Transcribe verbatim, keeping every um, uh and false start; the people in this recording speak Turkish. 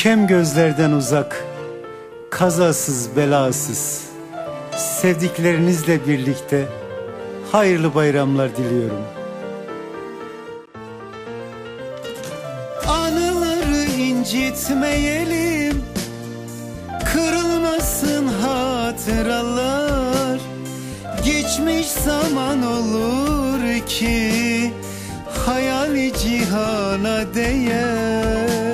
Kem gözlerden uzak, kazasız belasız, sevdiklerinizle birlikte hayırlı bayramlar diliyorum. Anıları incitmeyelim, kırılmasın hatıralar. Geçmiş zaman olur ki hayali cihana değer.